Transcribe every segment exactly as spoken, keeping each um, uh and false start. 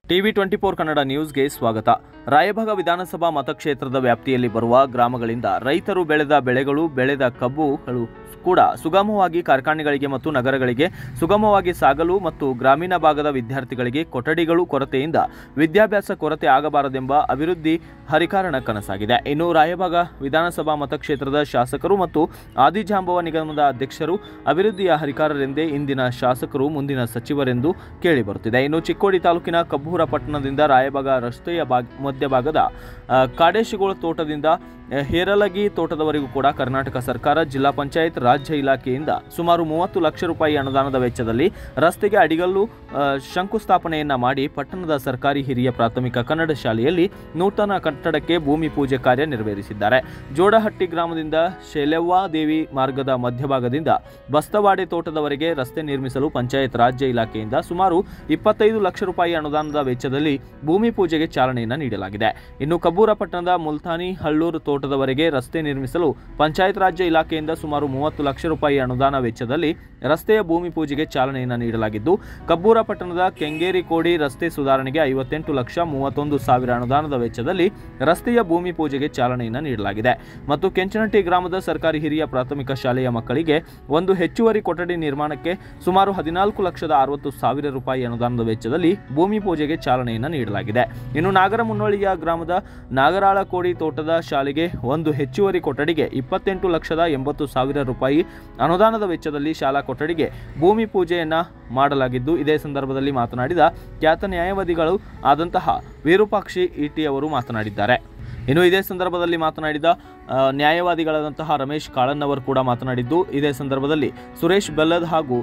TV twenty four Kannada ನ್ಯೂಸ್ಗೆ ಸ್ವಾಗತ. ರಾಯಭಾಗ ವಿಧಾನಸಭಾ ಮತಕ್ಷೇತ್ರದ ವ್ಯಾಪ್ತಿಯಲ್ಲಿ ಬರುವ ಗ್ರಾಮಗಳಿಂದ ರೈತರು ಬೆಳೆದ ಬೆಳೆಗಳು ಬೆಳೆದ ಕಬ್ಬುಗಳು ಕೂಡ ಸುಗಮವಾಗಿ ಕಾರ್ಖಾನೆಗಳಿಗೆ ಮತ್ತು ನಗರಗಳಿಗೆ ಸುಗಮವಾಗಿ ಸಾಗಲು ಮತ್ತು ಗ್ರಾಮೀಣ ಭಾಗದ ವಿದ್ಯಾರ್ಥಿಗಳಿಗೆ ಕೊಠಡಿಗಳು ಕೊರತೆಯಿಂದ ವಿದ್ಯಾಭ್ಯಾಸ ಕೊರತೆ ಆಗಬಾರದೆಂಬ ಅಭಿವೃದ್ಧಿ ಹರಿಕಾರಣ ಕನಸಾಗಿದೆ. ಇನ್ನು ರಾಯಭಾಗ ವಿಧಾನಸಭಾ ಮತಕ್ಷೇತ್ರದ ಶಾಸಕರು ಮತ್ತು ಆದಿಜಾಂಬವ ನಿಗಮದ ಅಧ್ಯಕ್ಷರು ಅಭಿವೃದ್ಧಿಯ ಹರಿಕಾರರೆಂದೇ ಇಂದಿನ ಶಾಸಕರು ಮುಂದಿನ ಸಚಿವರೆಂದು ಕೇಳಿಬರುತ್ತಿದೆ. ಇನ್ನು ಚಿಕ್ಕೋಡಿ ತಾಲೂಕಿನ ಕಬ್ಬೂರ ಪಟ್ಟಣದಿಂದ ರಾಯಭಾಗ ರಸ್ತೆಯ ಮಧ್ಯಭಾಗದ ಕಾಡೇಶಿಗೋಳ ತೋಟದಿಂದ ಹೇರಲಗಿ ತೋಟದವರೆಗೂ ಕೂಡ ಕರ್ನಾಟಕ ಸರ್ಕಾರ ಜಿಲ್ಲಾ ಪಂಚಾಯತ್ ರಾಜ್ಯ ಇಲಾಖೆಯಿಂದ ಸುಮಾರು ಮೂವತ್ತು ಲಕ್ಷ ರೂಪಾಯಿ ಅನುದಾನದ ವೆಚ್ಚದಲ್ಲಿ ರಸ್ತೆಗೆ ಅಡಿಗಲ್ಲು ಶಂಕುಸ್ಥಾಪನೆಯನ್ನ ಮಾಡಿ ಪಟ್ಟಣದ ಸರ್ಕಾರಿ ಹಿರಿಯ ಪ್ರಾಥಮಿಕ ಕನ್ನಡ ಶಾಲೆಯಲ್ಲಿ ನೂತನ ಕಟ್ಟಡಕ್ಕೆ ಭೂಮಿ ಪೂಜೆ ಕಾರ್ಯ ನೆರವೇರಿಸಿದ್ದಾರೆ. ಜೋಡಹಟ್ಟಿ ಗ್ರಾಮದಿಂದ ಶೈಲವ್ವಾದೇವಿ ಮಾರ್ಗದ ಮಧ್ಯಭಾಗದಿಂದ ಬಸ್ತವಾಡೆ ತೋಟದವರೆಗೆ ರಸ್ತೆ ನಿರ್ಮಿಸಲು ಪಂಚಾಯತ್ ರಾಜ್ಯ ಇಲಾಖೆಯಿಂದ ಸುಮಾರು ಇಪ್ಪತ್ತೈದು ಲಕ್ಷ ರೂಪಾಯಿ ಅನುದಾನದ ವೆಚ್ಚದಲ್ಲಿ ಭೂಮಿ ಪೂಜೆಗೆ ಚಾಲನೆಯನ್ನು ನೀಡಲಾಗಿದೆ. ಇನ್ನು ಕಬ್ಬೂರ ಪಟ್ಟಣದ ಮುಲ್ತಾನಿ ಹಳ್ಳೂರು ತೋಟದವರೆಗೆ ರಸ್ತೆ ನಿರ್ಮಿಸಲು ಪಂಚಾಯತ್ ರಾಜ್ಯ ಇಲಾಖೆಯಿಂದ ಸುಮಾರು ಮೂವತ್ತು ಲಕ್ಷ ರೂಪಾಯಿ ಅನುದಾನ ವೆಚ್ಚದಲ್ಲಿ ರಸ್ತೆಯ ಭೂಮಿ ಪೂಜೆಗೆ ಚಾಲನೆಯನ್ನು ನೀಡಲಾಗಿದ್ದು, ಕಬ್ಬೂರ ಪಟ್ಟಣದ ಕೆಂಗೇರಿ ಕೋಡಿ ರಸ್ತೆ ಸುಧಾರಣೆಗೆ ಐವತ್ತೆಂಟು ಲಕ್ಷ ಮೂವತ್ತೊಂದು ಸಾವಿರ ಅನುದಾನದ ವೆಚ್ಚದಲ್ಲಿ ರಸ್ತೆಯ ಭೂಮಿ ಪೂಜೆಗೆ ಚಾಲನೆಯನ್ನು ನೀಡಲಾಗಿದೆ. ಮತ್ತು ಕೆಂಚನಟ್ಟಿ ಗ್ರಾಮದ ಸರ್ಕಾರಿ ಹಿರಿಯ ಪ್ರಾಥಮಿಕ ಶಾಲೆಯ ಮಕ್ಕಳಿಗೆ ಒಂದು ಹೆಚ್ಚುವರಿ ಕೊಠಡಿ ನಿರ್ಮಾಣಕ್ಕೆ ಸುಮಾರು ಹದಿನಾಲ್ಕು ಲಕ್ಷದ ಅರವತ್ತು ಸಾವಿರ ರೂಪಾಯಿ ಅನುದಾನದ ವೆಚ್ಚದಲ್ಲಿ ಭೂಮಿ ಪೂಜೆಗೆ ಚಾಲನೆಯನ್ನು ನೀಡಲಾಗಿದೆ. ಇನ್ನು ನಾಗರಮುನ್ನೋಳಿಯ ಗ್ರಾಮದ ನಾಗರಾಳ ಕೋಡಿ ತೋಟದ ಶಾಲೆಗೆ ಒಂದು ಹೆಚ್ಚುವರಿ ಕೊಠಡಿಗೆ ಇಪ್ಪತ್ತೆಂಟು ಲಕ್ಷದ ಎಂಬತ್ತು ಸಾವಿರ ರೂಪಾಯಿ ಅನುದಾನದ ವೆಚ್ಚದಲ್ಲಿ ಶಾಲಾ ಕೊಠಡಿಗೆ ಭೂಮಿ ಪೂಜೆಯನ್ನ ಮಾಡಲಾಗಿದ್ದು, ಇದೇ ಸಂದರ್ಭದಲ್ಲಿ ಮಾತನಾಡಿದ ಖ್ಯಾತ ನ್ಯಾಯವಾದಿಗಳು ಆದಂತಹ ವಿರೂಪಾಕ್ಷಿ ಇಟಿ ಅವರು ಮಾತನಾಡಿದ್ದಾರೆ. ಇನ್ನು ಇದೇ ಸಂದರ್ಭದಲ್ಲಿ ಮಾತನಾಡಿದ ನ್ಯಾಯವಾದಿಗಳಾದಂತಹ ರಮೇಶ್ ಕಾಳನ್ನವರು ಕೂಡ ಮಾತನಾಡಿದ್ದು, ಇದೇ ಸಂದರ್ಭದಲ್ಲಿ ಸುರೇಶ್ ಬೆಲ್ಲದ್ ಹಾಗೂ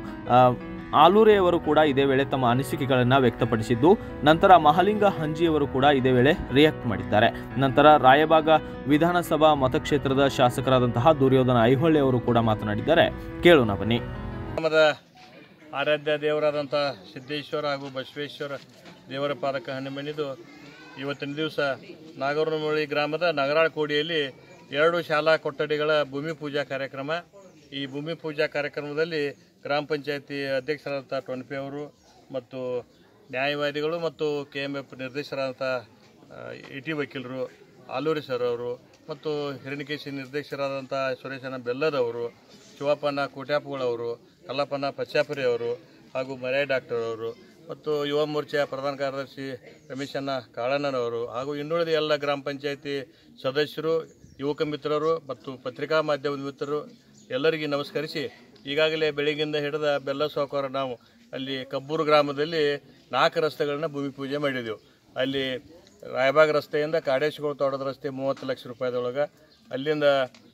ಆಲೂರೆಯವರು ಕೂಡ ಇದೇ ವೇಳೆ ತಮ್ಮ ಅನಿಸಿಕೆಗಳನ್ನು ವ್ಯಕ್ತಪಡಿಸಿದ್ದು, ನಂತರ ಮಹಲಿಂಗ ಹಂಜಿಯವರು ಕೂಡ ಇದೇ ವೇಳೆ ರಿಯಾಕ್ಟ್ ಮಾಡಿದ್ದಾರೆ. ನಂತರ ರಾಯಭಾಗ ವಿಧಾನಸಭಾ ಮತಕ್ಷೇತ್ರದ ಶಾಸಕರಾದಂತಹ ದುರ್ಯೋಧನ ಐಹೊಳೆ ಅವರು ಕೂಡ ಮಾತನಾಡಿದ್ದಾರೆ. ಕೇಳೋಣ ಬನ್ನಿ. ಗ್ರಾಮದ ಆರಾಧ್ಯ ದೇವರಾದಂಥ ಸಿದ್ದೇಶ್ವರ ಹಾಗೂ ಬಸವೇಶ್ವರ ದೇವರ ಪಾದಕ ಹಣ್ಣು ಇವತ್ತಿನ ದಿವಸ ನಾಗರಮುನ್ನೋಳಿ ಗ್ರಾಮದ ನಗರಾಳ ಕೋಡಿಯಲ್ಲಿ ಎರಡು ಶಾಲಾ ಕೊಠಡಿಗಳ ಭೂಮಿ ಪೂಜಾ ಕಾರ್ಯಕ್ರಮ. ಈ ಭೂಮಿ ಪೂಜಾ ಕಾರ್ಯಕ್ರಮದಲ್ಲಿ ಗ್ರಾಮ ಪಂಚಾಯತಿ ಅಧ್ಯಕ್ಷರಾದಂಥ ಟೊನ್ಪೆ ಅವರು ಮತ್ತು ನ್ಯಾಯವಾದಿಗಳು ಮತ್ತು ಕೆ ಎಮ್ ಎಫ್ ನಿರ್ದೇಶಕರಾದಂಥ ಇ ಟಿ ವಕೀಲರು, ಆಲೂರಿ ಸರ್ ಅವರು ಮತ್ತು ಹಿರಣ್ಯಕೇಶಿ ನಿರ್ದೇಶಕರಾದಂಥ ಸುರೇಶನ ಬೆಲ್ಲದವರು, ಶಿವಪ್ಪನ ಕೋಟ್ಯಾಪುಗಳವರು, ಕಲ್ಲಪ್ಪನ ಪಚ್ಚಾಪುರಿ ಅವರು ಹಾಗೂ ಮರ್ಯಾಯ ಡಾಕ್ಟರ್ ಅವರು ಮತ್ತು ಯುವ ಮೋರ್ಚಾ ಪ್ರಧಾನ ಕಾರ್ಯದರ್ಶಿ ರಮೇಶನ ಕಾಳಣ್ಣನವರು ಹಾಗೂ ಇನ್ನುಳಿದ ಎಲ್ಲ ಗ್ರಾಮ ಪಂಚಾಯತಿ ಸದಸ್ಯರು, ಯುವಕ ಮಿತ್ರರು ಮತ್ತು ಪತ್ರಿಕಾ ಮಾಧ್ಯಮದ ಮಿತ್ರರು ಎಲ್ಲರಿಗೂ ನಮಸ್ಕರಿಸಿ, ಈಗಾಗಲೇ ಬೆಳಗ್ಗಿಂದ ಹಿಡಿದ ಬೆಲ್ಲ ಸಾವುಕಾರ ನಾವು ಅಲ್ಲಿ ಕಬ್ಬೂರು ಗ್ರಾಮದಲ್ಲಿ ನಾಲ್ಕು ರಸ್ತೆಗಳನ್ನ ಭೂಮಿ ಪೂಜೆ ಮಾಡಿದೆವು. ಅಲ್ಲಿ ರಾಯಭಾಗ ರಸ್ತೆಯಿಂದ ಕಾಡೇಶಿಗೋಳ ತೋಟದ ರಸ್ತೆ ಮೂವತ್ತು ಲಕ್ಷ ರೂಪಾಯಿದೊಳಗೆ, ಅಲ್ಲಿಂದ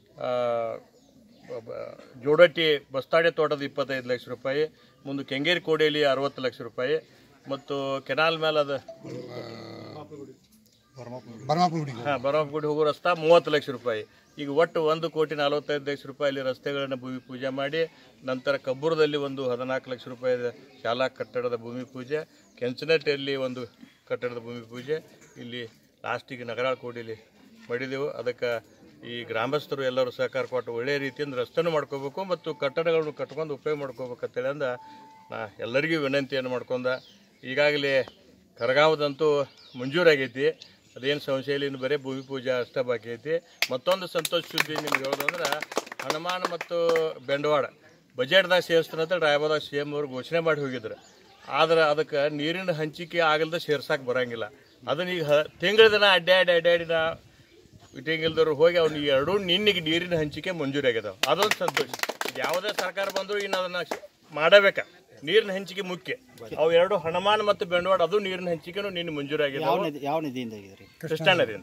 ಜೋಡಟ್ಟಿ ಬಸ್ತಾಡೆ ತೋಟದ ಇಪ್ಪತ್ತೈದು ಲಕ್ಷ ರೂಪಾಯಿ, ಮುಂದೆ ಕೆಂಗೇರಿ ಕೋಡಿಯಲ್ಲಿ ಅರವತ್ತು ಲಕ್ಷ ರೂಪಾಯಿ ಮತ್ತು ಕೆನಾಲ್ ಮೇಲೆ ಅದು ಹಾಂ ಬರಮಪುಡಿ ಹೋಗೋ ರಸ್ತೆ ಮೂವತ್ತು ಲಕ್ಷ ರೂಪಾಯಿ. ಈಗ ಒಟ್ಟು ಒಂದು ಕೋಟಿ ನಲವತ್ತೈದು ಲಕ್ಷ ರೂಪಾಯಿ ರಸ್ತೆಗಳನ್ನು ಭೂಮಿ ಪೂಜೆ ಮಾಡಿ, ನಂತರ ಕಬ್ಬೂರದಲ್ಲಿ ಒಂದು ಹದಿನಾಲ್ಕು ಲಕ್ಷ ರೂಪಾಯಿ ಶಾಲಾ ಕಟ್ಟಡದ ಭೂಮಿ ಪೂಜೆ, ಕೆಂಚನಟ್ಟಿಯಲ್ಲಿ ಒಂದು ಕಟ್ಟಡದ ಭೂಮಿ ಪೂಜೆ, ಇಲ್ಲಿ ಲಾಸ್ಟಿಗೆ ನಗರಾಳ ಕೋಡಿಲಿ ಮಾಡಿದೆವು. ಅದಕ್ಕೆ ಈ ಗ್ರಾಮಸ್ಥರು ಎಲ್ಲರೂ ಸಹಕಾರ ಕೊಟ್ಟು ಒಳ್ಳೆಯ ರೀತಿಯಿಂದ ರಸ್ತೆನೂ ಮಾಡ್ಕೋಬೇಕು ಮತ್ತು ಕಟ್ಟಡಗಳನ್ನು ಕಟ್ಕೊಂಡು ಉಪಯೋಗ ಮಾಡ್ಕೋಬೇಕಂತೇಳಿ ಅಂದ ನಾ ಎಲ್ಲರಿಗೂ ವಿನಂತಿಯನ್ನು ಮಾಡ್ಕೊಂಡ. ಈಗಾಗಲೇ ಕರಗಾವದಂತೂ ಮಂಜೂರಾಗೈತಿ, ಅದೇನು ಸಂಶಯ ಇಲ್ಲ, ಇನ್ನು ಬರೀ ಭೂಮಿ ಪೂಜೆ ಅಷ್ಟೇ ಬಾಕಿ ಐತಿ. ಮತ್ತೊಂದು ಸಂತೋಷ ಸುದ್ದಿ ನಿಮ್ಗೆ ಹೇಳೋದಂದ್ರೆ, ಹನುಮಾನ ಮತ್ತು ಬೆಂಡವಾಡ ಬಜೆಟ್ದಾಗ ಸೇರಿಸ್ತಾನಂತ ರಾಯಭಾಗದಾಗ ಸಿ ಎಮ್ ಅವರು ಘೋಷಣೆ ಮಾಡಿ ಹೋಗಿದ್ರು. ಆದ್ರೆ ಅದಕ್ಕೆ ನೀರಿನ ಹಂಚಿಕೆ ಆಗಲ್ದ ಸೇರ್ಸಕ್ಕೆ ಬರೋಂಗಿಲ್ಲ. ಅದನ್ನ ಈಗ ತಿಂಗಳ ದಿನ ಅಡ್ಡಾಡಿ ಅಡ್ಡಾಡಿ ನಾ ಇಟ್ಟಂಗಿಲ್ದವ್ರು ಹೋಗಿ ಅವ್ನು ಎರಡೂ ನಿನ್ನೆಗೆ ನೀರಿನ ಹಂಚಿಕೆ ಮಂಜೂರಾಗ್ಯದಾವೆ. ಅದೊಂದು ಸಂತೋಷ. ಯಾವುದೇ ಸರ್ಕಾರ ಬಂದರೂ ಇನ್ನು ಅದನ್ನು ಮಾಡಬೇಕ. ನೀರಿನ ಹಂಚಿಕೆ ಮುಖ್ಯ. ಅವು ಎರಡು ಹನುಮಾನ್ ಮತ್ತು ಬೆಂಡವಾಡ ಅದು ನೀರಿನ ಹಂಚಿಕೆನೂ ನಿನ್ನೆ ಮಂಜೂರಾಗಿದೆ. ಯಾವ ನದಿಯಿಂದ ಕೃಷ್ಣಾ ನದಿಯಿಂದ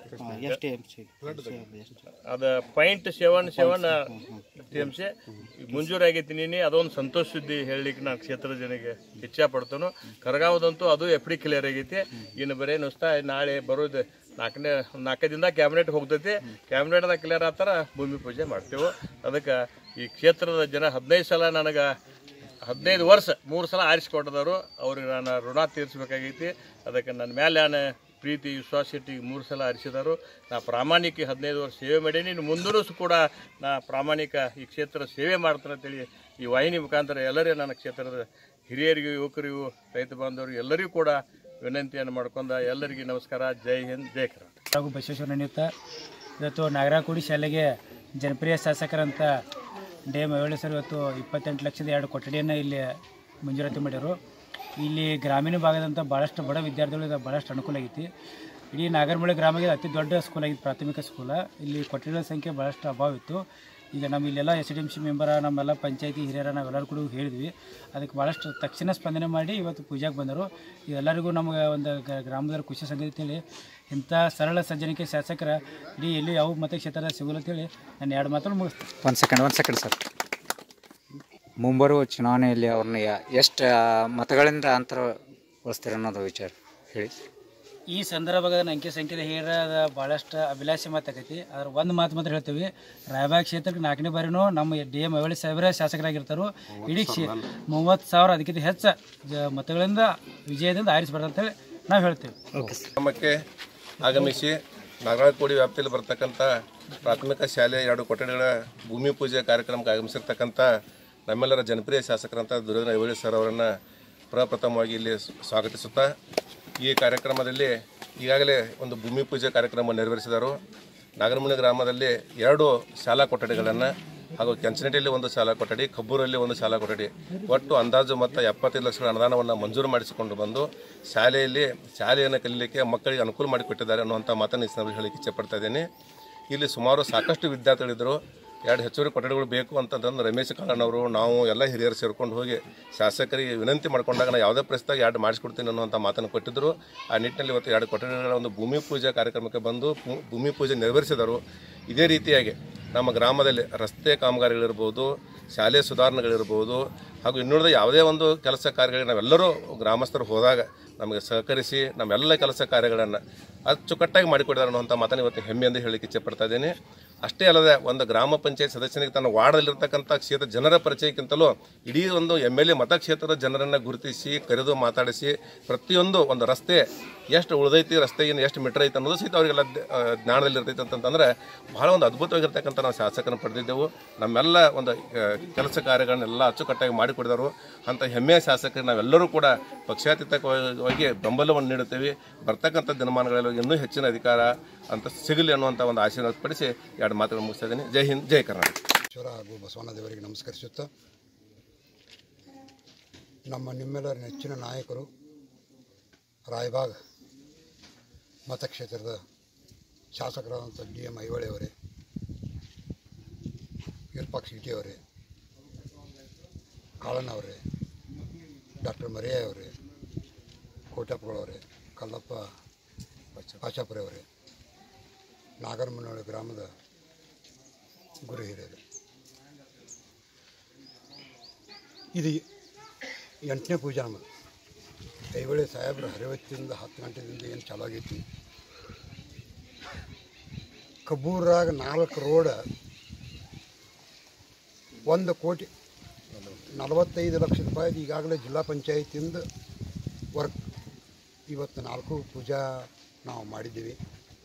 ಅದ ಪಾಯಿಂಟ್ ಸೆವೆನ್ ಸೆವೆನ್ ಟಿ ಎಂ ಸಿ ಮಂಜೂರಾಗೈತಿ ನಿನ್ನೆ. ಅದೊಂದು ಸಂತೋಷ ಸುದ್ದಿ ಹೇಳಲಿಕ್ಕೆ ನಾನು ಕ್ಷೇತ್ರದ ಜನಕ್ಕೆ ಇಚ್ಛೆ ಪಡ್ತಾನು. ಕರಗಾವದಂತೂ ಅದು ಎಫ್ ಡಿ ಕ್ಲಿಯರ್ ಆಗೈತಿ. ಇನ್ನು ಬರೀ ನುಸ್ತಾ ನಾಳೆ ಬರೋದು ನಾಲ್ಕನೇ ನಾಲ್ಕೈ ದಿನದಾಗ ಕ್ಯಾಬಿನೆಟ್ ಹೋಗ್ತೈತಿ. ಕ್ಯಾಬಿನೆಟ್ದಾಗ ಕ್ಲಿಯರ್ ಆಗ್ತಾರ ಭೂಮಿ ಪೂಜೆ ಮಾಡ್ತೇವೆ. ಅದಕ್ಕೆ ಈ ಕ್ಷೇತ್ರದ ಜನ ಹದಿನೈದು ಸಲ ನನಗೆ ಹದಿನೈದು ವರ್ಷ ಮೂರು ಸಲ ಆರಿಸಿಕೊಟ್ಟದವರು, ಅವ್ರಿಗೆ ನಾನು ಋಣ ತೀರಿಸಬೇಕಾಗೈತಿ. ಅದಕ್ಕೆ ನನ್ನ ಮೇಲೆ ನಾನು ಪ್ರೀತಿ ವಿಶ್ವಾಸ ಇಟ್ಟು ಮೂರು ಸಲ ಆರಿಸಿದರು. ನಾ ಪ್ರಾಮಾಣಿಕ ಹದಿನೈದು ವರ್ಷ ಸೇವೆ ಮಾಡೀನಿ. ಇನ್ನು ಮುಂದೂ ಕೂಡ ನಾ ಪ್ರಾಮಾಣಿಕ ಈ ಕ್ಷೇತ್ರ ಸೇವೆ ಮಾಡ್ತಾನೆ ಅಂತೇಳಿ ಈ ವಾಹಿನಿ ಮುಖಾಂತರ ಎಲ್ಲರಿಗೂ ನನ್ನ ಕ್ಷೇತ್ರದ ಹಿರಿಯರಿಗೂ ಯುವಕರಿಗೂ ರೈತ ಬಾಂಧವರಿಗೂ ಎಲ್ಲರಿಗೂ ಕೂಡ ವಿನಂತಿಯನ್ನು ಮಾಡ್ಕೊಂಡು ಎಲ್ಲರಿಗೂ ನಮಸ್ಕಾರ. ಜೈ ಹಿಂದ್, ಜೈ ಕರ್ನಾಟಕ. ಹಾಗೂ ಬಸವೇಶ್ವರ ನಡೆಯುತ್ತ ಇವತ್ತು ನಾಗರಕೋಡಿ ಶಾಲೆಗೆ ಜನಪ್ರಿಯ ಶಾಸಕರಂತ ಡಿ ಎಂ ಐಹೊಳೆ ಸರ್ ಇವತ್ತು ಇಪ್ಪತ್ತೆಂಟು ಲಕ್ಷದ ಎರಡು ಕೊಠಡಿಯನ್ನು ಇಲ್ಲಿ ಮಂಜೂರಾತಿ ಮಾಡ್ಯಾರು. ಇಲ್ಲಿ ಗ್ರಾಮೀಣ ಭಾಗದಂಥ ಭಾಳಷ್ಟು ಬಡ ವಿದ್ಯಾರ್ಥಿಗಳಿಗೆ ಭಾಳಷ್ಟು ಅನುಕೂಲ ಆಗೈತಿ. ಇಡೀ ನಾಗರಮೂಳೆ ಗ್ರಾಮಕ್ಕೆ ಅತಿ ದೊಡ್ಡ ಸ್ಕೂಲ್ ಆಗಿತ್ತು, ಪ್ರಾಥಮಿಕ ಸ್ಕೂಲ. ಇಲ್ಲಿ ಕೊಠಡಿಗಳ ಸಂಖ್ಯೆ ಭಾಳಷ್ಟು ಅಭಾವ ಇತ್ತು. ಈಗ ನಮ್ಮ ಇಲ್ಲೆಲ್ಲ S D M C member, ನಮ್ಮೆಲ್ಲ ಪಂಚಾಯತಿ ಹಿರಿಯರ ನಾವೆಲ್ಲರೂ ಕೂಡ ಹೇಳಿದ್ವಿ. ಅದಕ್ಕೆ ಭಾಳಷ್ಟು ತಕ್ಷಣ ಸ್ಪಂದನೆ ಮಾಡಿ ಇವತ್ತು ಪೂಜೆಗೆ ಬಂದರು. ಎಲ್ಲರಿಗೂ ನಮಗೆ ಒಂದು ಗ್ರಾಮದಲ್ಲಿ ಖುಷಿ ಸಂಗತಿ. ಇಂಥ ಸರಳ ಸಜ್ಜನಿಕೆ ಶಾಸಕರ ಇಡೀ ಎಲ್ಲಿ ಯಾವ ಮತಕ್ಷೇತ್ರ ಸಿಗಲ್ಲ ಅಂತೇಳಿ ನಾನು ಎರಡು ಮಾತನ್ನು ಮುಗಿಸ್ತೀನಿ. ಒಂದು ಸೆಕೆಂಡ್ ಒಂದು ಸೆಕೆಂಡ್ ಸರ್, ಮುಂಬರುವ ಚುನಾವಣೆಯಲ್ಲಿ ಅವ್ರನ್ನ ಎಷ್ಟು ಮತಗಳಿಂದ ಅಂತರಗೊಳಿಸ್ತಾರೆ ಅನ್ನೋದು ವಿಚಾರ ಹೇಳಿ. ಈ ಸಂದರ್ಭದಾಗ ಅಂಕಿ ಸಂಖ್ಯೆ ಹೇಳೋದ ಭಾಳಷ್ಟು ಅಭಿಲಾಷೆ ಮಾತಾಕೈತಿ. ಅದ್ರ ಒಂದು ಮಾತು ಮಾತ್ರ ಹೇಳ್ತೀವಿ, ರಾಯಬಾಗ ಕ್ಷೇತ್ರಕ್ಕೆ ನಾಲ್ಕನೇ ಬಾರಿನೂ ನಮ್ಮ ಡಿ ಎಂ ಐಹೊಳೆ ಸಾಹೇಬರೇ ಶಾಸಕರಾಗಿರ್ತಾರೆ. ಇಡೀ ಕ್ಷೇ ಮೂವತ್ತು ಸಾವಿರ ಅದಕ್ಕಿಂತ ಹೆಚ್ಚು ಜ ಮತಗಳಿಂದ ವಿಜಯದಿಂದ ಆರಿಸಬಾರ್ದಂತೇಳಿ ನಾವು ಹೇಳ್ತೀವಿ. ಗ್ರಾಮಕ್ಕೆ ಆಗಮಿಸಿ ನಾಗರಕೋಡಿ ವ್ಯಾಪ್ತಿಯಲ್ಲಿ ಬರ್ತಕ್ಕಂಥ ಪ್ರಾಥಮಿಕ ಶಾಲೆ ಎರಡು ಕೊಠಡಿಗಳ ಭೂಮಿ ಪೂಜೆ ಕಾರ್ಯಕ್ರಮಕ್ಕೆ ಆಗಮಿಸಿರ್ತಕ್ಕಂಥ ನಮ್ಮೆಲ್ಲರ ಜನಪ್ರಿಯ ಶಾಸಕರಂಥ ದುರ್ಯೋಧನ ಐಹೊಳೆ ಸರ್ ಅವರನ್ನು ಪ್ರಪ್ರಥಮವಾಗಿ ಇಲ್ಲಿ ಸ್ವಾಗತಿಸುತ್ತಾ, ಈ ಕಾರ್ಯಕ್ರಮದಲ್ಲಿ ಈಗಾಗಲೇ ಒಂದು ಭೂಮಿ ಪೂಜೆ ಕಾರ್ಯಕ್ರಮ ನೆರವೇರಿಸಿದರು. ನಾಗರಮುನಿ ಗ್ರಾಮದಲ್ಲಿ ಎರಡು ಶಾಲಾ ಕೊಠಡಿಗಳನ್ನು ಹಾಗೂ ಕೆಂಚನಟ್ಟಿಯಲ್ಲಿ ಒಂದು ಶಾಲಾ ಕೊಠಡಿ, ಕಬ್ಬೂರಲ್ಲಿ ಒಂದು ಶಾಲಾ ಕೊಠಡಿ, ಒಟ್ಟು ಅಂದಾಜು ಮೊತ್ತ ಎಪ್ಪತ್ತೈದು ಲಕ್ಷಗಳ ಅನುದಾನವನ್ನು ಮಂಜೂರು ಮಾಡಿಸಿಕೊಂಡು ಬಂದು ಶಾಲೆಯಲ್ಲಿ ಶಾಲೆಯನ್ನು ಕಲೀಲಿಕ್ಕೆ ಮಕ್ಕಳಿಗೆ ಅನುಕೂಲ ಮಾಡಿಕೊಟ್ಟಿದ್ದಾರೆ ಅನ್ನುವಂಥ ಮಾತನ್ನು ಈ ಸಂದರ್ಭದಲ್ಲಿ ಹೇಳಲಿಕ್ಕೆ ಇಚ್ಛೆಪಡ್ತಾ ಇದ್ದೇನೆ. ಇಲ್ಲಿ ಸುಮಾರು ಸಾಕಷ್ಟು ವಿದ್ಯಾರ್ಥಿಗಳಿದ್ದರು. ಎರಡು ಹೆಚ್ಚುವರಿ ಕೊಠಡಿಗಳು ಬೇಕು ಅಂತಂದ್ರೆ ರಮೇಶ್ ಕಾಳಣ್ಣವರು ನಾವು ಎಲ್ಲ ಹಿರಿಯರು ಸೇರ್ಕೊಂಡು ಹೋಗಿ ಶಾಸಕರಿಗೆ ವಿನಂತಿ ಮಾಡ್ಕೊಂಡಾಗ ನಾವು ಯಾವುದೇ ಪ್ರಶ್ನೆಗೆ ಎರಡು ಮಾಡಿಸ್ಕೊಡ್ತೀನಿ ಅನ್ನುವಂಥ ಮಾತನ್ನು ಕೊಟ್ಟಿದ್ದರು. ಆ ನಿಟ್ಟಿನಲ್ಲಿ ಇವತ್ತು ಎರಡು ಕೊಠಡಿಗಳ ಒಂದು ಭೂಮಿ ಪೂಜೆ ಕಾರ್ಯಕ್ರಮಕ್ಕೆ ಬಂದು ಭೂಮಿ ಪೂಜೆ ನೆರವೇರಿಸಿದರು. ಇದೇ ರೀತಿಯಾಗಿ ನಮ್ಮ ಗ್ರಾಮದಲ್ಲಿ ರಸ್ತೆ ಕಾಮಗಾರಿಗಳಿರ್ಬೋದು, ಶಾಲೆ ಸುಧಾರಣೆಗಳಿರ್ಬೋದು, ಹಾಗೂ ಇನ್ನುಳಿದ ಯಾವುದೇ ಒಂದು ಕೆಲಸ ಕಾರ್ಯಗಳಿಗೆ ನಾವೆಲ್ಲರೂ ಗ್ರಾಮಸ್ಥರು ಹೋದಾಗ ನಮಗೆ ಸಹಕರಿಸಿ ನಮ್ಮೆಲ್ಲ ಕೆಲಸ ಕಾರ್ಯಗಳನ್ನು ಅಚ್ಚುಕಟ್ಟಾಗಿ ಮಾಡಿಕೊಡಿದ್ದಾರೆ ಅನ್ನುವಂಥ ಮಾತನ್ನು ಇವತ್ತು ಹೆಮ್ಮೆಯಿಂದ ಹೇಳಲಿಕ್ಕೆ ಇಚ್ಛೆಪಡ್ತಾ ಇದ್ದೀನಿ. ಅಷ್ಟೇ ಅಲ್ಲದೆ ಒಂದು ಗ್ರಾಮ ಪಂಚಾಯತ್ ಸದಸ್ಯನಿಗೆ ತನ್ನ ವಾರ್ಡಲ್ಲಿರ್ತಕ್ಕಂಥ ಕ್ಷೇತ್ರ ಜನರ ಪರಿಚಯಕ್ಕಿಂತಲೂ ಇಡೀ ಒಂದು ಎಮ್ ಎಲ್ ಎ ಮತಕ್ಷೇತ್ರದ ಜನರನ್ನು ಗುರುತಿಸಿ ಕರೆದು ಮಾತಾಡಿಸಿ ಪ್ರತಿಯೊಂದು ಒಂದು ರಸ್ತೆ ಎಷ್ಟು ಉಳಿದೈತಿ, ರಸ್ತೆಯನ್ನು ಎಷ್ಟು ಮೀಟರ್ ಐತೆ ಅನ್ನೋದು ಸಹಿತ ಅವರಿಗೆಲ್ಲ ಜ್ಞಾನದಲ್ಲಿ ಇರ್ತೈತೆ ಅಂತಂತಂದರೆ ಬಹಳ ಒಂದು ಅದ್ಭುತವಾಗಿರ್ತಕ್ಕಂಥ ನಾವು ಶಾಸಕರನ್ನು ಪಡೆದಿದ್ದೆವು. ನಮ್ಮೆಲ್ಲ ಒಂದು ಕೆಲಸ ಕಾರ್ಯಗಳನ್ನೆಲ್ಲ ಅಚ್ಚುಕಟ್ಟಾಗಿ ಮಾಡಿಕೊಡಿದರು. ಅಂಥ ಹೆಮ್ಮೆಯ ಶಾಸಕರಿಗೆ ನಾವೆಲ್ಲರೂ ಕೂಡ ಪಕ್ಷಾತೀತವಾಗಿ ಬೆಂಬಲವನ್ನು ನೀಡುತ್ತೇವೆ. ಬರ್ತಕ್ಕಂಥ ದಿನಮಾನಗಳಲ್ಲಿ ಇನ್ನೂ ಹೆಚ್ಚಿನ ಅಧಿಕಾರ ಅಂತ ಸಿಗಲಿ ಅನ್ನುವಂಥ ಒಂದು ಆಶಯ ಪಡಿಸಿ ಎರಡು ಮಾತುಗಳನ್ನು ಮುಗಿಸ್ತಾ ಇದ್ದೀನಿ. ಜೈ ಹಿಂದ್, ಜೈ ಕರ್ನಾಟಕ. ಈಶ್ವರ ಹಾಗೂ ಬಸವಣ್ಣ ದೇವರಿಗೆ ನಮಸ್ಕರಿಸುತ್ತಾ, ನಮ್ಮ ನಿಮ್ಮೆಲ್ಲರ ನೆಚ್ಚಿನ ನಾಯಕರು ರಾಯಬಾಗ ಮತಕ್ಷೇತ್ರದ ಶಾಸಕರಾದಂಥ ಡಿ ಎಂ ಐಹೊಳೆ ಅವರೇ, ವಿರೂಪಾಕ್ಷ ಶೆಟ್ಟಿ ಅವರೇ, ಕಾಳಣ್ಣ ಅವರೇ, ಡಾಕ್ಟರ್ ಮರಿಯ ಅವರೇ, ಕೋಟಪ್ಪಗಳವರೇ, ಕಲ್ಲಪ್ಪ ಪಾಚಾಪುರ ಅವರೇ, ನಾಗರಮುನ್ನೋಳಿ ಗ್ರಾಮದ ಗುರು ಹಿರಿಯರು, ಇದು ಎಂಟನೇ ಪೂಜೆ ನಮ್ಮದು. ಐಹೊಳೆ ಸಾಹೇಬ್ರ ಹರಿವತ್ತಿಂದ ಹತ್ತು ಗಂಟೆದಿಂದ ಏನು ಚಾಲು ಆಗೈತಿ. ಕಬ್ಬೂರಾಗ ನಾಲ್ಕು ರೋಡ್ ಒಂದು ಕೋಟಿ ನಲವತ್ತೈದು ಲಕ್ಷ ರೂಪಾಯಿದು ಈಗಾಗಲೇ ಜಿಲ್ಲಾ ಪಂಚಾಯತಿಯಿಂದ ವರ್ಕ್ ಇವತ್ತು ನಾಲ್ಕು ಪೂಜಾ ನಾವು ಮಾಡಿದ್ದೀವಿ.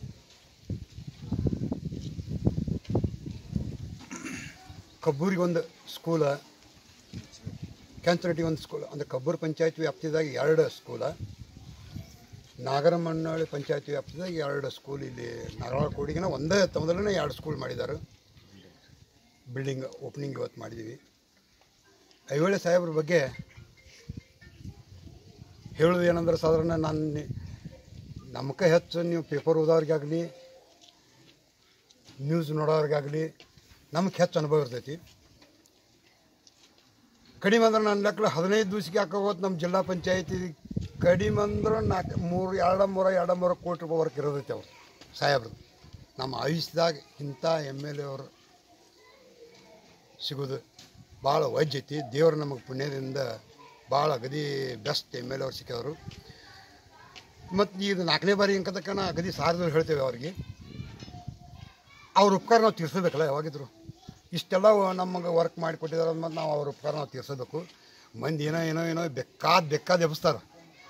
ಕಬ್ಬೂರಿಗೆ ಒಂದು ಸ್ಕೂಲ, ಕೆಂಚನಟ್ಟಿ ಒಂದು ಸ್ಕೂಲ್, ಅಂದರೆ ಕಬ್ಬೂರು ಪಂಚಾಯತ್ ವ್ಯಾಪ್ತಿದಾಗ ಎರಡು ಸ್ಕೂಲ, ನಾಗರಮನ್ನಳ್ಳಿ ಪಂಚಾಯತ್ ವ್ಯಾಪ್ತಿದಾಗ ಎರಡು ಸ್ಕೂಲ್. ಇಲ್ಲಿ ನಾಗರಕೋಡಿಗಿನ ಒಂದೇ ತಮ್ಮದಲ್ಲೇ ಎರಡು ಸ್ಕೂಲ್ ಮಾಡಿದ್ದಾರೆ. ಬಿಲ್ಡಿಂಗ್ ಓಪನಿಂಗ್ ಇವತ್ತು ಮಾಡಿದ್ದೀವಿ. ಐಹೊಳೆ ಸಾಹೇಬ್ರ ಬಗ್ಗೆ ಹೇಳೋದು ಏನಂದ್ರೆ ಸಾಧಾರಣ ನಾನು ನಮ್ಗೆ ಹೆಚ್ಚು ನೀವು ಪೇಪರ್ ಓದೋರಿಗಾಗಲಿ ನ್ಯೂಸ್ ನೋಡೋರಿಗಾಗಲಿ ನಮ್ಗೆ ಹೆಚ್ಚು ಅನುಭವ ಇರ್ತೈತಿ. ಕಡಿಮೆ ಅಂದ್ರೆ ನನ್ನ ಲೆಕ್ಕ ಹದಿನೈದು ದಿವ್ಸಕ್ಕೆ ಹಾಕೋದು ನಮ್ಮ ಜಿಲ್ಲಾ ಪಂಚಾಯತಿ ಕಡಿಮೆ ಅಂದ್ರೆ ನಾಲ್ಕು ಮೂರು ಎರಡು ಮೂರ ಎರಡು ಮೂರು ಕೋಟಿ ರೂಪಾಯಿ ವರ್ಕ್ ಇರೋದೈತೆ ಅವ್ರು ಸಾಹೇಬ್ರದ್ದು. ನಮ್ಮ ಆಯುಷ್ಯದಾಗ ಇಂಥ ಎಮ್ ಎಲ್ ಎ ಅವರು ಸಿಗೋದು ಭಾಳ ವಜ್ಜೈತಿ. ದೇವರು ನಮಗೆ ಪುಣ್ಯದಿಂದ ಭಾಳ ಅಗದಿ ಬೆಸ್ಟ್ ಎಮ್ ಎಲ್ ಎ ಅವ್ರು ಸಿಕ್ಕಿದ್ರು. ಮತ್ತು ಇದು ನಾಲ್ಕನೇ ಬಾರಿ ಇಂಕತಕ್ಕನ ಅಗದಿ ಸಾರದವ್ರು ಹೇಳ್ತೇವೆ ಅವ್ರಿಗೆ. ಅವ್ರ ಉಪಕಾರ ನಾವು ತೀರ್ಸೋಬೇಕಲ್ಲ ಯಾವಾಗಿದ್ರು. ಇಷ್ಟೆಲ್ಲ ನಮಗೆ ವರ್ಕ್ ಮಾಡಿಕೊಟ್ಟಿದ್ದಾರೆ ಮತ್ತು ನಾವು ಅವ್ರ ಉಪಕಾರ ನಾವು ತೀರ್ಸೋಬೇಕು. ಮಂದಿ ಏನೋ ಏನೋ ಏನೋ ಬೇಕಾದ ಬೇಕಾದ ಎಬ್ಸ್ತಾರೆ.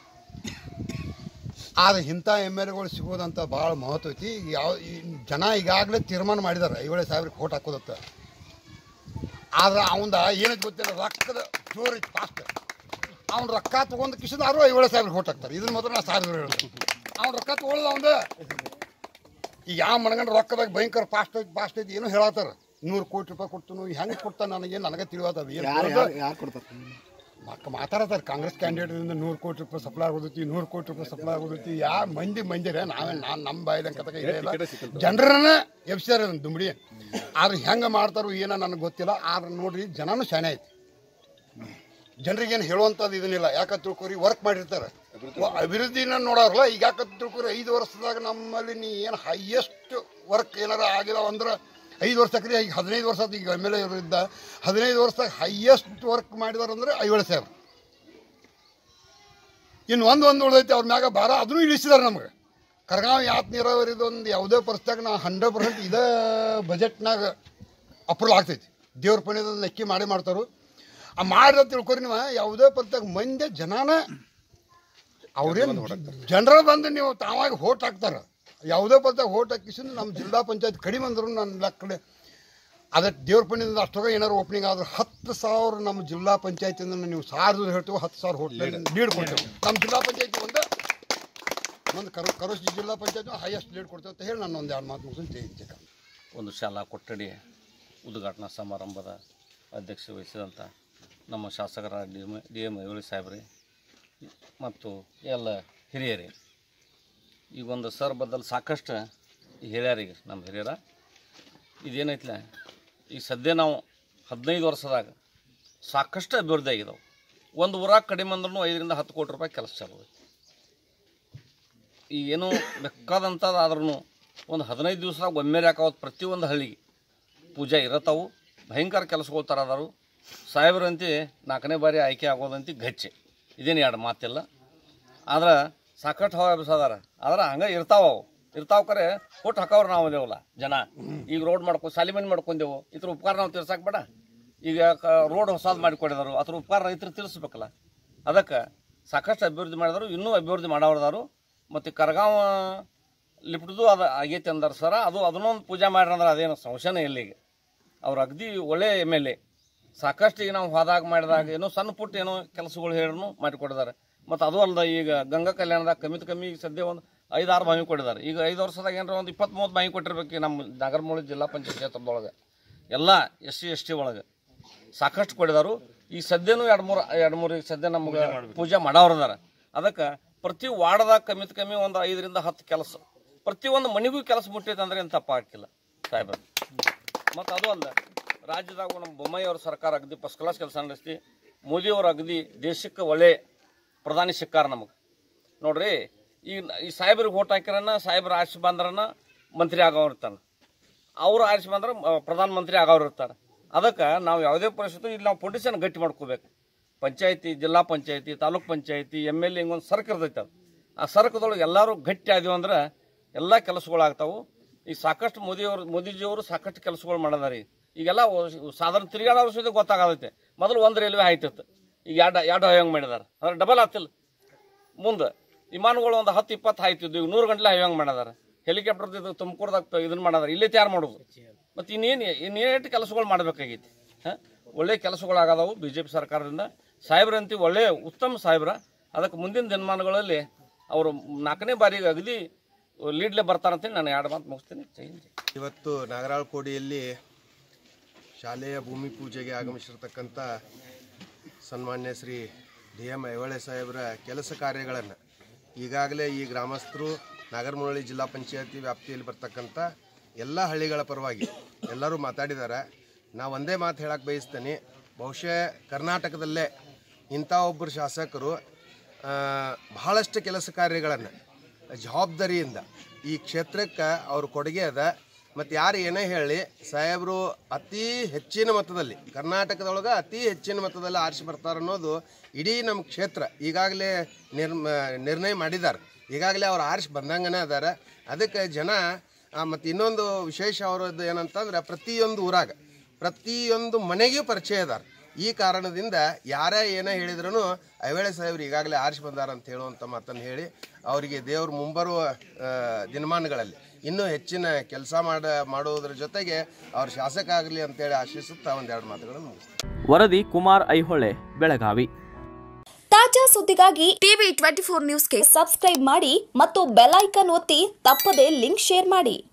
ಆದರೆ ಇಂಥ ಎಮ್ ಎಲ್ ಎಗಳು ಸಿಗೋದಂತ ಭಾಳ ಮಹತ್ವ ಐತಿ. ಯಾವ ಜನ ಈಗಾಗಲೇ ತೀರ್ಮಾನ ಮಾಡಿದ್ದಾರೆ ಐಹೊಳೆ ಸಾಹೇಬ್ರಿಗೆ ಓಟ್ ಹಾಕೋದತ್ತ. ಆದ್ರೆ ಅವಂದ ಏನಕ್ಕೆ ಗೊತ್ತಿಲ್ಲ, ರೊಕ್ಕದ ಜೋರು ಐತಿ ಫಾಸ್ಟ್. ಅವ್ನು ರೊಕ್ಕ ತೊಗೊಂಡು ಕಿಶದಾರು ಐವಳು ಸಾವಿರ ಓಟ್ ಹಾಕ್ತಾರೆ. ಇದನ್ನ ಮಾತ್ರ ನಾ ಸಾವಿರ ಹೇಳ್ತೀನಿ. ಅವ್ನು ರೊಕ್ಕ ತೊಗೊಳ್ಳೋದು ಅವಂದು ಈಗ ಯಾವ ಮನಗಂಡು ರೊಕ್ಕದಾಗ ಭಯಂಕರ ಫಾಸ್ಟ್ ಐತಿ ಫಾಸ್ಟ್ ಐತಿ ಏನೋ ಹೇಳತ್ತಾರ. ನೂರು ಕೋಟಿ ರೂಪಾಯಿ ಕೊಡ್ತು ಹೆಂಗೆ ಕೊಡ್ತಾನೆ ನನಗೇನು ನನಗೆ ತಿಳಿಯೋದು ಏನು ಮಕ್ಕ ಮಾತಾಡತ್ತಾರೆ. ಕಾಂಗ್ರೆಸ್ ಕ್ಯಾಂಡಿಡೇಟ್ದಿಂದ ನೂರು ಕೋಟಿ ರೂಪಾಯಿ ಸಪ್ಲೈ ಆಗೋದೈತಿ, ನೂರು ಕೋಟಿ ರೂಪಾಯಿ ಸಪ್ಲೈ ಆಗೋದೈತಿ. ಯಾವ ಮಂದಿ ಮಂದಿರ ನಾವೇ ನಾನು ನಮ್ಮ ಬಾಯಿದಂಗೆ ಕತಕ ಇಲ್ಲ, ಜನರನ್ನ ಎಬ್ಸ್ಯಾರ ದುಂಬಡಿ. ಆದ್ರೆ ಹೆಂಗೆ ಮಾಡ್ತಾರೋ ಏನೋ ನನಗೆ ಗೊತ್ತಿಲ್ಲ. ಆದ್ರೆ ನೋಡ್ರಿ ಜನನೂ ಶಾನೆ ಐತಿ. ಜನರಿಗೇನು ಹೇಳುವಂಥದ್ದು ಇದನ್ನಿಲ್ಲ. ಯಾಕಂತ ತಿಳ್ಕೊರಿ ವರ್ಕ್ ಮಾಡಿರ್ತಾರೆ, ಅಭಿವೃದ್ಧಿನ ನೋಡೋರಲ್ಲ. ಈಗ ಯಾಕಂತ ತಿಳ್ಕೊರಿ ಐದು ವರ್ಷದಾಗ ನಮ್ಮಲ್ಲಿ ನೀ ಏನು ಹೈಯೆಸ್ಟ್ ವರ್ಕ್ ಏನಾರ ಆಗಿಲ್ಲ ಅಂದ್ರೆ ಐದು ವರ್ಷಕ್ಕೆ ಈಗ ಹದಿನೈದು ವರ್ಷ ಈಗ ಎಮ್ ಎಲ್ ಎ ಇದ್ದ ಹದಿನೈದು ವರ್ಷದಾಗ ಹೈಯೆಸ್ಟ್ ವರ್ಕ್ ಮಾಡಿದಾರೆ ಅಂದರೆ ಐವಳು ಸಾವಿರ. ಇನ್ನು ಒಂದು ಒಂದು ಉಳಿದೈತಿ ಅವ್ರ ಮ್ಯಾಗ ಭಾರ, ಅದನ್ನು ಇಳಿಸಿದಾರೆ ನಮಗೆ. ಕರ್ಗಾವ್ ಯಾತ್ ನೀರಾವರಿದು ಒಂದು ಯಾವುದೇ ಪರಿಸ್ಥಿತಿಯಾಗ ನಾವು ಹಂಡ್ರೆಡ್ ಪರ್ಸೆಂಟ್ ಇದೇ ಬಜೆಟ್ನಾಗ ಅಪ್ರೂವಲ್ ಆಗ್ತೈತಿ. ದೇವ್ರ ಪುಣ್ಯದ ಲೆಕ್ಕಿ ಮಾಡಿ ಮಾಡ್ತಾರೋ ಆ ಮಾಡಿದ ತಿಳ್ಕೊರಿ. ನೀವು ಯಾವುದೇ ಪರಿಸ್ಥಿತಿಯಾಗ ಮಂದಿ ಜನಾನ ಅವ್ರೇನು ಜನರ ಬಂದು ನೀವು ತಾವಾಗಿ ಹೋಟ್ ಹಾಕ್ತಾರೆ. ಯಾವುದೇ ಪದ ಓಟ್ ಹಾಕಿಸಿದ್ರೆ ನಮ್ಮ ಜಿಲ್ಲಾ ಪಂಚಾಯತ್ ಕಡಿಮೆ ಅಂದ್ರು ನನ್ನ ಲೆಕ್ಕಡೆ ಅದಕ್ಕೆ ದೇವ್ರ ಪುಣ್ಯದಿಂದ ಅಷ್ಟೊಗ ಏನಾರು ಓಪನಿಂಗ್ ಆದ್ರೆ ಹತ್ತು ಸಾವಿರ ನಮ್ಮ ಜಿಲ್ಲಾ ಪಂಚಾಯತಿಂದ ನೀವು ಸಾವಿರ ಹೇಳ್ತೀವಿ, ಹತ್ತು ಸಾವಿರ ಹೋಟ್ ಲೀಡ್ ಕೊಡ್ತೇವೆ. ನಮ್ಮ ಜಿಲ್ಲಾ ಪಂಚಾಯತಿ ಒಂದು ಒಂದು ಕರು ಕರೋಶಿ ಜಿಲ್ಲಾ ಪಂಚಾಯತ್ ಹೈಯೆಸ್ಟ್ ಲೀಡ್ ಕೊಡ್ತೇವೆ ಅಂತ ಹೇಳಿ ನಾನು ಒಂದು ಎರಡು ಮಾತು ಮುಗಿಸಿ ಜಯಿಸಿದೆ. ಒಂದು ಶಾಲಾ ಕೊಠಡಿ ಉದ್ಘಾಟನಾ ಸಮಾರಂಭದ ಅಧ್ಯಕ್ಷತೆ ವಹಿಸಿದಂಥ ನಮ್ಮ ಶಾಸಕರ D M D M Aihole ಸಾಹೇಬ್ರಿ ಮತ್ತು ಎಲ್ಲ ಹಿರಿಯರೇ, ಈಗ ಒಂದು ಸರ್ ಬದಲು ಸಾಕಷ್ಟು ಹೇಳ್ಯಾರೀಗ ನಮ್ಮ ಹಿರಿಯರ. ಇದೇನೈತಿಲ್ಲ, ಈಗ ಸದ್ಯ ನಾವು ಹದಿನೈದು ವರ್ಷದಾಗ ಸಾಕಷ್ಟು ಅಭಿವೃದ್ಧಿ ಆಗಿದಾವೆ. ಒಂದು ಊರಾಗ ಕಡಿಮೆ ಅಂದ್ರೂ ಐದರಿಂದ ಹತ್ತು ಕೋಟಿ ರೂಪಾಯಿ ಕೆಲಸ ಚಾಲು ಐತಿ. ಈಗ ಏನೂ ಬೇಕಾದಂಥದ್ದು ಆದ್ರೂ ಒಂದು ಹದಿನೈದು ದಿವಸದಾಗ ಒಮ್ಮೆರೆ ಹಾಕೋದು ಪ್ರತಿಯೊಂದು ಹಳ್ಳಿಗೆ ಪೂಜೆ ಇರತ್ತವು. ಭಯಂಕರ ಕೆಲಸಗಳು ತರದಾರು. ಸಾಹೇಬ್ರಂತೆ ನಾಲ್ಕನೇ ಬಾರಿ ಆಯ್ಕೆ ಆಗೋದಂತೆ ಗಚ್ಚೆ, ಇದೇನು ಎರಡು ಮಾತಿಲ್ಲ. ಆದ್ರೆ ಸಾಕಷ್ಟು ಹವಾ ಎಬ್ಸದಾರ. ಆದ್ರೆ ಹಂಗೆ ಇರ್ತಾವ, ಅವು ಇರ್ತಾವ ಕರೆ ಕೊಟ್ಟು ಹಾಕೋರು ನಾವು ಅದೇವಲ್ಲ ಜನ. ಈಗ ರೋಡ್ ಮಾಡ್ಕೊ ಸಾಲಿಮನಿ ಮಾಡ್ಕೊಂಡೆವು, ಇದ್ರ ಉಪಕಾರ ನಾವು ತೀರ್ಸಕ್ಕೆ ಬೇಡ. ಈಗ ರೋಡ್ ಹೊಸದು ಮಾಡಿಕೊಡಿದಾರು, ಅದ್ರ ಉಪಕಾರ ರೈತರು ತೀರಿಸ್ಬೇಕಲ್ಲ. ಅದಕ್ಕೆ ಸಾಕಷ್ಟು ಅಭಿವೃದ್ಧಿ ಮಾಡಿದಾರು, ಇನ್ನೂ ಅಭಿವೃದ್ಧಿ ಮಾಡೋದಾರು. ಮತ್ತು ಕರ್ಗಾವ ಲಿಫ್ಟ್ದು ಅದು ಆಗೈತೆ ಅಂದಾರ ಸರ. ಅದು ಅದನ್ನೊಂದು ಪೂಜೆ ಮಾಡ್ರಿ ಅಂದ್ರೆ ಅದೇನು ಸಂಶಯನೇ ಇಲ್ಲ. ಈಗ ಅವ್ರು ಅಗದಿ ಒಳ್ಳೆ ಎಮ್ ಎಲ್ ಎ. ಸಾಕಷ್ಟು ಈಗ ನಾವು ಹೋದಾಗ ಮಾಡಿದಾಗ ಏನೋ ಸಣ್ಣ ಪುಟ್ಟ ಏನೋ ಕೆಲಸಗಳು ಹೇಳಿದ್ರು ಮಾಡಿಕೊಡಿದ್ದಾರೆ. ಮತ್ತು ಅದು ಅಲ್ಲದ ಈಗ ಗಂಗಾ ಕಲ್ಯಾಣದಾಗ ಕಮ್ಮಿತ ಕಮ್ಮಿ ಸದ್ಯ ಒಂದು ಐದಾರು ಬಾವಿ ಕೊಟ್ಟಿದ್ದಾರೆ. ಈಗ ಐದು ವರ್ಷದಾಗ ಏನಾರ ಒಂದು ಇಪ್ಪತ್ತು ಮೂವತ್ತು ಬಾವಿ ಕೊಟ್ಟಿರ್ಬೇಕು ನಮ್ಮ ನಾಗರಮೂಳಿ ಜಿಲ್ಲಾ ಪಂಚಾಯತ್ ಕ್ಷೇತ್ರದೊಳಗೆ ಎಲ್ಲ ಎಸ್ ಸಿ ಎಸ್ ಟಿ ಒಳಗೆ ಸಾಕಷ್ಟು ಕೊಟ್ಟಿದ್ದಾರೆ. ಈಗ ಸದ್ಯನೂ ಎರಡು ಮೂರು ಎರಡು ಮೂರು ಈಗ ಸದ್ಯ ನಮ್ಗೆ ಪೂಜೆ ಮಾಡೋರದಾರ. ಅದಕ್ಕೆ ಪ್ರತಿ ವಾರ್ಡ್ದಾಗ ಕಮ್ಮಿತ ಕಮ್ಮಿ ಒಂದು ಐದರಿಂದ ಹತ್ತು ಕೆಲಸ, ಪ್ರತಿಯೊಂದು ಮನೆಗೂ ಕೆಲಸ ಮುಟ್ಟೈತೆ ಅಂದ್ರೆ ಏನು ತಪ್ಪ ಹಾಕಿಲ್ಲ ಸಾಹೇಬ್ರ. ಮತ್ತು ಅದು ಅಲ್ಲ, ರಾಜ್ಯದಾಗ ನಮ್ಮ ಬೊಮ್ಮಾಯಿ ಅವ್ರ ಸರ್ಕಾರ ಅಗದಿ ಫಸ್ಟ್ ಕ್ಲಾಸ್ ಕೆಲಸ ನಡೆಸ್ತಿ. ಮೋದಿಯವ್ರ ಅಗದಿ ದೇಶಕ್ಕೆ ಒಳ್ಳೆ ಪ್ರಧಾನಿ ಸಿಕ್ಕಾರ ನಮಗೆ. ನೋಡ್ರಿ, ಈಗ ಈ ಸಾಹೇಬ್ರಿಗೆ ಓಟ್ ಹಾಕಿರನ್ನ ಸಾಹೇಬ್ರ ಆರಿಸಿ ಬಂದ್ರನ್ನ ಮಂತ್ರಿ ಆಗೋರು ಇರ್ತಾನೆ, ಅವರು ಆರಿಸಿ ಬಂದ್ರೆ ಪ್ರಧಾನ ಮಂತ್ರಿ ಆಗೋರು ಇರ್ತಾರೆ. ಅದಕ್ಕೆ ನಾವು ಯಾವುದೇ ಪರಿಸ್ಥಿತಿ ಇಲ್ಲಿ ನಾವು ಪೊಲಿಟಿಷನ್ ಗಟ್ಟಿ ಮಾಡ್ಕೋಬೇಕು. ಪಂಚಾಯತಿ, ಜಿಲ್ಲಾ ಪಂಚಾಯತಿ, ತಾಲೂಕ್ ಪಂಚಾಯತಿ, ಎಮ್ ಎಲ್ ಎ ಹಿಂಗೊಂದು ಸರ್ಕ ಇರ್ತೈತೆ. ಅದು ಆ ಸರ್ಕದೊಳಗೆ ಎಲ್ಲರೂ ಗಟ್ಟಿ ಆದೀವಿ ಅಂದ್ರೆ ಎಲ್ಲ ಕೆಲಸಗಳಾಗ್ತಾವೆ. ಈಗ ಸಾಕಷ್ಟು ಮೋದಿಯವರು ಮೋದಿಜಿಯವರು ಸಾಕಷ್ಟು ಕೆಲಸಗಳು ಮಾಡಿದಾರೆ. ಈಗೆಲ್ಲ ಸಾಧಾರಣ ತಿರುಗಾಡೋರ ಸುದ್ದಿ ಗೊತ್ತಾಗತೈತೆ. ಮೊದಲು ಒಂದು ರೈಲ್ವೆ ಆಯ್ತಿತ್ತು, ಈಗ ಎರಡು ಎರಡು ಹೈವಂಗ್ ಮಾಡಿದಾರೆ. ಅಂದ್ರೆ ಡಬಲ್ ಆಗ್ತಿಲ್ಲ. ಮುಂದೆ ವಿಮಾನಗಳು ಒಂದು ಹತ್ತು ಇಪ್ಪತ್ತು ಆಯ್ತಿದ್ದು, ಈಗ ನೂರು ಗಂಟಲೆ ಹೈವಂಗ್ ಮಾಡಿದಾರೆ. ಹೆಲಿಕಾಪ್ಟರ್ ಇದು ತುಮಕೂರ್ದಾಗ ಇದನ್ನು ಮಾಡಿದಾರೆ, ಇಲ್ಲೇ ತಯಾರು ಮಾಡೋದು. ಮತ್ತು ಇನ್ನೇನು ಇನ್ನೇಟು ಕೆಲಸಗಳು ಮಾಡಬೇಕಾಗೈತಿ. ಹಾಂ, ಒಳ್ಳೆ ಕೆಲಸಗಳಾಗದವು ಬಿ ಜೆ ಪಿ ಸರ್ಕಾರದಿಂದ. ಸಾಹೇಬ್ರಂತಿ ಒಳ್ಳೆಯ ಉತ್ತಮ ಸಾಹೇಬ್ರ. ಅದಕ್ಕೆ ಮುಂದಿನ ದಿನಮಾನಗಳಲ್ಲಿ ಅವರು ನಾಲ್ಕನೇ ಬಾರಿಗೆ ಅಗದಿ ಲೀಡ್ಲೆ ಬರ್ತಾರಂತೇಳಿ ನಾನು ಎರಡು ಮಾತು ಮುಗಿಸ್ತೀನಿ. ಇವತ್ತು ನಾಗರಾಳ ಕೋಡಿಯಲ್ಲಿ ಶಾಲೆಯ ಭೂಮಿ ಪೂಜೆಗೆ ಆಗಮಿಸಿರ್ತಕ್ಕಂಥ ಸನ್ಮಾನ್ಯ ಶ್ರೀ ಡಿ ಎಮ್ ಐಹೊಳೆ ಸಾಹೇಬರ ಕೆಲಸ ಕಾರ್ಯಗಳನ್ನು ಈಗಾಗಲೇ ಈ ಗ್ರಾಮಸ್ಥರು ನಾಗರಮೂಳಿ ಜಿಲ್ಲಾ ಪಂಚಾಯತಿ ವ್ಯಾಪ್ತಿಯಲ್ಲಿ ಬರ್ತಕ್ಕಂಥ ಎಲ್ಲ ಹಳ್ಳಿಗಳ ಪರವಾಗಿ ಎಲ್ಲರೂ ಮಾತಾಡಿದ್ದಾರೆ. ನಾವು ಒಂದೇ ಮಾತು ಹೇಳಕ್ಕೆ ಬಯಸ್ತೇನೆ. ಬಹುಶಃ ಕರ್ನಾಟಕದಲ್ಲೇ ಇಂಥ ಒಬ್ಬರು ಶಾಸಕರು ಬಹಳಷ್ಟು ಕೆಲಸ ಕಾರ್ಯಗಳನ್ನು ಜವಾಬ್ದಾರಿಯಿಂದ ಈ ಕ್ಷೇತ್ರಕ್ಕೆ ಅವ್ರ ಕೊಡುಗೆ ಅದ. ಮತ್ತು ಯಾರು ಏನೇ ಹೇಳಿ ಸಾಹೇಬರು ಅತಿ ಹೆಚ್ಚಿನ ಮಟ್ಟದಲ್ಲಿ ಕರ್ನಾಟಕದೊಳಗೆ ಅತಿ ಹೆಚ್ಚಿನ ಮಟ್ಟದಲ್ಲಿ ಆರಿಸಿ ಬರ್ತಾರೆ ಅನ್ನೋದು ಇಡೀ ನಮ್ಮ ಕ್ಷೇತ್ರ ಈಗಾಗಲೇ ನಿರ್ ನಿರ್ಣಯ ಮಾಡಿದ್ದಾರೆ. ಈಗಾಗಲೇ ಅವ್ರು ಆರಿಸಿ ಬಂದಂಗನೇ ಅದಾರೆ. ಅದಕ್ಕೆ ಜನ ಮತ್ತು ಇನ್ನೊಂದು ವಿಶೇಷ ಅವರದ್ದು ಏನಂತಂದ್ರೆ ಪ್ರತಿಯೊಂದು ಊರಾಗ ಪ್ರತಿಯೊಂದು ಮನೆಗೂ ಪರಿಚಯ ಅದಾರ. ಈ ಕಾರಣದಿಂದ ಯಾರೇ ಏನೇ ಹೇಳಿದ್ರೂ ಐಹೊಳೆ ಸಾಹೇಬ್ರು ಈಗಾಗಲೇ ಆರಿಸಿ ಬಂದಾರ ಅಂತ ಹೇಳುವಂಥ ಮಾತನ್ನು ಹೇಳಿ ಅವರಿಗೆ ದೇವರು ಮುಂಬರುವ ದಿನಮಾನಗಳಲ್ಲಿ ಇನ್ನೂ ಹೆಚ್ಚಿನ ಕೆಲಸ ಮಾಡ ಮಾಡುವುದರ ಜೊತೆಗೆ ಅವ್ರು ಶಾಸಕ ಆಗಲಿ ಅಂತೇಳಿ ಆಶಿಸುತ್ತಾ ಒಂದೆರಡು ಮಾತುಗಳನ್ನು ಮುಗಿಸ್ತಾರೆ. ವರದಿ ಕುಮಾರ್ ಐಹೊಳೆ, ಬೆಳಗಾವಿ. ತಾಜಾ ಸುದ್ದಿಗಾಗಿ ಟಿವಿ ಟ್ವೆಂಟಿ ಫೋರ್ ನ್ಯೂಸ್ಗೆ ಸಬ್ಸ್ಕ್ರೈಬ್ ಮಾಡಿ ಮತ್ತು ಬೆಲ್ ಐಕಾನ್ ಒತ್ತಿ ತಪ್ಪದೇ ಲಿಂಕ್ ಶೇರ್ ಮಾಡಿ.